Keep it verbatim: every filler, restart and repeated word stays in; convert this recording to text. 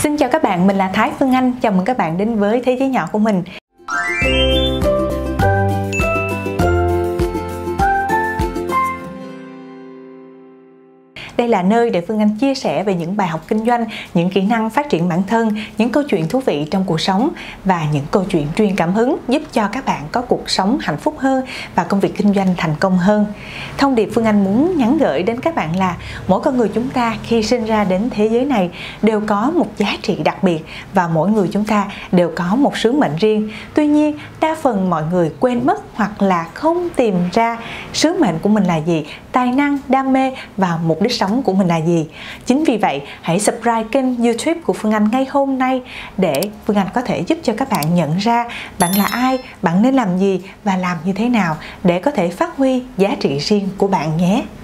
Xin chào các bạn, mình là Thái Phương Anh. Chào mừng các bạn đến với Thế giới nhỏ của mình. Đây là nơi để Phương Anh chia sẻ về những bài học kinh doanh, những kỹ năng phát triển bản thân, những câu chuyện thú vị trong cuộc sống và những câu chuyện truyền cảm hứng giúp cho các bạn có cuộc sống hạnh phúc hơn và công việc kinh doanh thành công hơn. Thông điệp Phương Anh muốn nhắn gửi đến các bạn là mỗi con người chúng ta khi sinh ra đến thế giới này đều có một giá trị đặc biệt và mỗi người chúng ta đều có một sứ mệnh riêng. Tuy nhiên, đa phần mọi người quên mất hoặc là không tìm ra sứ mệnh của mình là gì, tài năng, đam mê và mục đích sống của mình là gì. Chính vì vậy, hãy subscribe kênh YouTube của Phương Anh ngay hôm nay để Phương Anh có thể giúp cho các bạn nhận ra bạn là ai, bạn nên làm gì và làm như thế nào để có thể phát huy giá trị riêng của bạn nhé.